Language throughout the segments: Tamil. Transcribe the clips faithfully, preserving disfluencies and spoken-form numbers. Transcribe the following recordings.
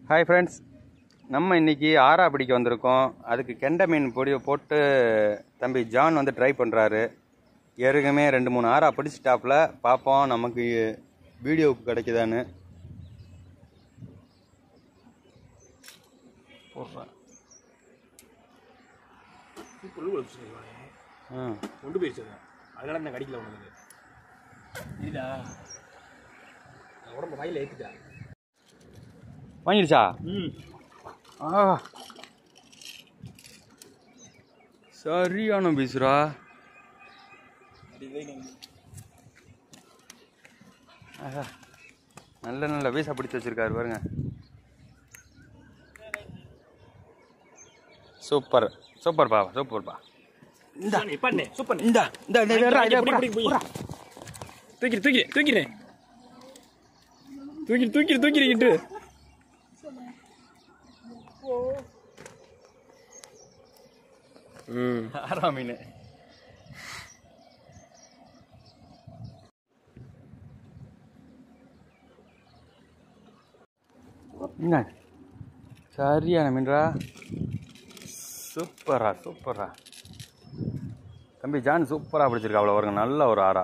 ஹாய் ஃப்ரெண்ட்ஸ், நம்ம இன்றைக்கி ஆரா பிடிக்க வந்திருக்கோம். அதுக்கு கெண்டை மீன் பொடி போட்டு தம்பி ஜான் வந்து ட்ரை பண்ணுறாரு. ஏற்கனவே ரெண்டு மூணு ஆரா பிடிச்சிட்டாப்புல. பார்ப்போம் நமக்கு வீடியோவுக்கு கிடைக்குதான்னு. போடுறேன் ஆ கொண்டு போயிடுச்சு. அதனால நான் கடிக்கல உனக்கு இதா உடம்பு வாயில் ஏற்றிட்டா வாங்கிடுச்சா? ம் ஆ சரியான பீசுரா. ஆஹா, நல்ல நல்ல பீஸா பிடிச்சி வச்சிருக்காரு பாருங்க. சூப்பர் சூப்பர் பா சூப்பர் பா. இந்த பண்ணு சூப்பர். இந்த இந்த தூக்கி தூக்கி தூக்கிறேன் தூக்கி தூக்கி தூக்கிட்டு ம் ஆரா மீன். என்ன சரியான மீன்ரா. சூப்பரா சூப்பரா தம்பி ஜான் சூப்பரா பிடிச்சிருக்கா. அவ்வளோ வருங்க, நல்ல ஒரு ஆரா.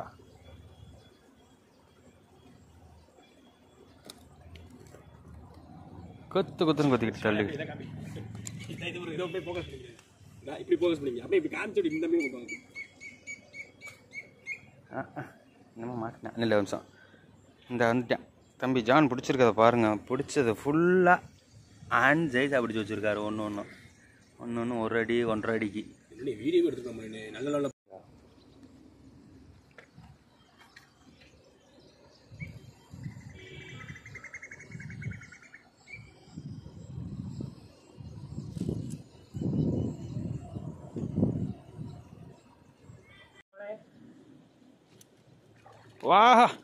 கொத்து கொத்துன்னு கொத்திக்கிட்டு தள்ளி இப்படி போகஸ் பண்ணி அப்படியே இப்படி காமிச்சு இந்த மீன் போகாது. நம்ம மாட்டினேன் இல்லை நிமிஷம். இந்த வந்துட்டேன். தம்பி ஜான் பிடிச்சிருக்கத பாருங்கள். பிடிச்சது ஃபுல்லாக ஹேண்ட் சைஸாக பிடிச்சி வச்சுருக்காரு. ஒன்று ஒன்று ஒன்று ஒன்று ஒரு அடி ஒன்றரை அடிக்கு. என்ன வீடியோ எடுத்துக்கோங்க. நல்ல நல்ல வா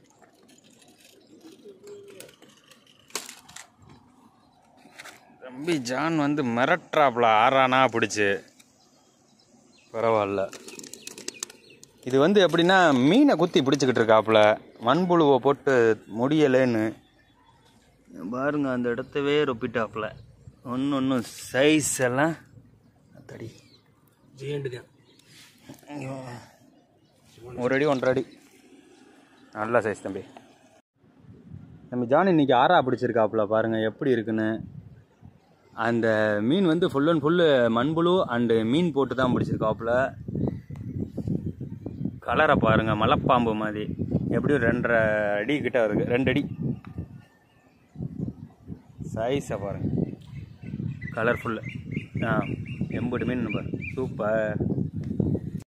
தம்பி ஜான் வந்து மிரட்டுறாப்புல. ஆறானா பிடிச்சி பரவாயில்ல. இது வந்து எப்படின்னா மீனை குத்தி பிடிச்சிக்கிட்டு இருக்காப்புல. மண்புழுவை போட்டு முடியலேன்னு பாருங்க. அந்த இடத்தவே ரொப்பிட்டாப்புல. ஒன்று ஒன்று சைஸ் எல்லாம் தடி ஒரு அடி ஒன்றரை அடி. நல்ல சைஸ் தம்பி. நம்ம ஜான் இன்னைக்கு ஆரா பிடிச்சிருக்காப்புல. பாருங்கள் எப்படி இருக்குன்னு. அந்த மீன் வந்து ஃபுல் அண்ட் ஃபுல்லு மண்புழு அண்டு மீன் போட்டு தான் பிடிச்சிருக்காப்புல. கலரை பாருங்கள், மலைப்பாம்பு மாதிரி. எப்படியும் ரெண்டரை அடி கிட்ட வருது. ரெண்டு அடி சைஸை பாருங்கள். கலர்ஃபுல்லு. ஆ எண்பது மீன் பாரு. சூப்பர்.